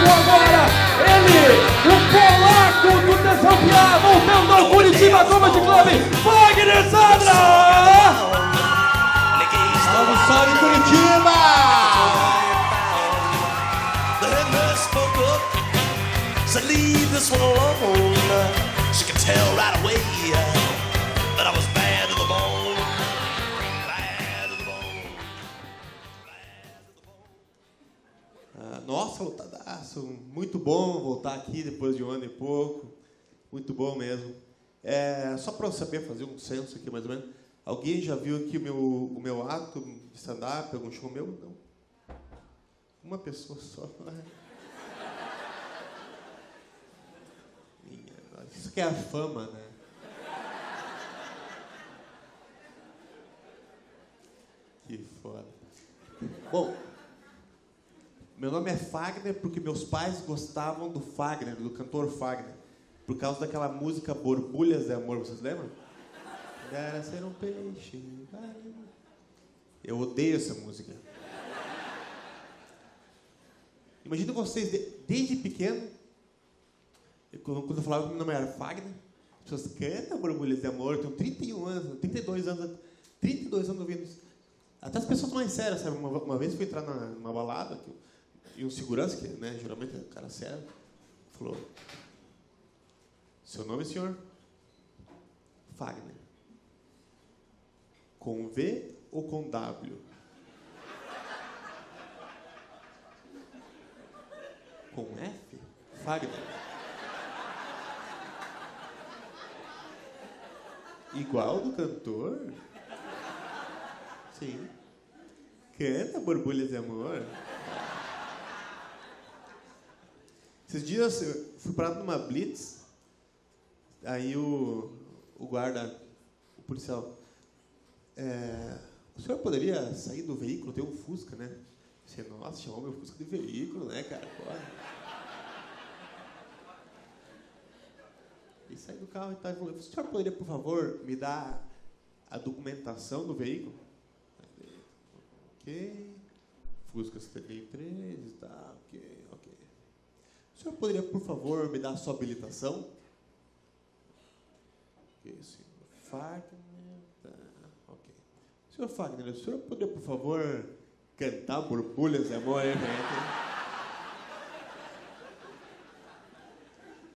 chegou agora, ele, o polaco do Desafiar, voltando ao Curitiba Comedy Club, Fagner Zadra! Salve, salve, Curitiba! So leave this one alone. She could tell right away that I was bad to the bone. Bad to the bone. Bad to the bone. Nossa, lotadaço. Muito bom voltar aqui depois de um ano e pouco. Muito bom mesmo. Só para eu saber fazer um censo aqui, mais ou menos. Alguém já viu aqui o meu ato de stand-up, algum show meu? Não. Uma pessoa só. Isso que é a fama, né? Que foda. Bom, meu nome é Fagner porque meus pais gostavam do Fagner, do cantor Fagner, por causa daquela música Borbulhas de Amor, vocês lembram? Era ser um peixe. Eu odeio essa música. Imagina vocês, desde pequeno, quando eu falava que meu nome era Fagner, as pessoas cantam Borbulhas de Amor, eu tenho 31 anos, 32 anos ouvindo isso. Até as pessoas mais sérias, sabe? Uma vez eu fui entrar numa balada, e um segurança, que né, geralmente é um cara sério, falou: seu nome, senhor? Fagner. Com V ou com W? Com F? Fagner. Igual do cantor? Sim. Canta Borbulhas de Amor. Esses dias eu fui parado numa blitz, aí o guarda, o policial, o senhor poderia sair do veículo? Tem um Fusca, né? Você, nossa, chamou meu Fusca de veículo, né, cara? Porra. E saí do carro e tal, e falou: o senhor poderia, por favor, me dar a documentação do veículo? Ok. Fusca 73 e tal, ok. O senhor poderia, por favor, me dar a sua habilitação? Ok, senhor Fagner, tá, ok. Senhor Fagner, o senhor poderia, por favor, cantar Borbulhas de Amor, hein, gente?